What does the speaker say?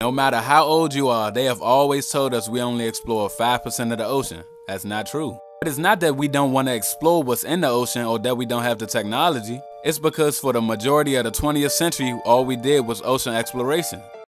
No matter how old you are, they have always told us we only explore 5% of the ocean. That's not true. But it's not that we don't want to explore what's in the ocean or that we don't have the technology. It's because for the majority of the 20th century, all we did was ocean exploration.